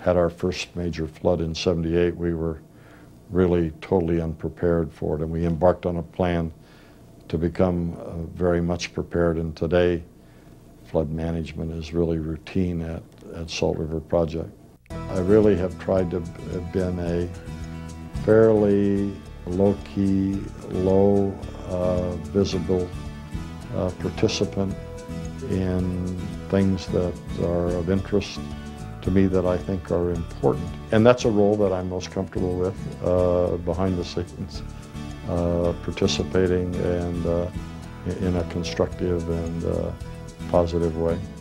had our first major flood in '78, we were really totally unprepared for it, and we embarked on a plan to become very much prepared. And today, flood management is really routine at Salt River Project. I really have tried to have been a fairly low-key, low-visible participant in things that are of interest to me that I think are important. And that's a role that I'm most comfortable with, behind the scenes, participating and in a constructive and positive way.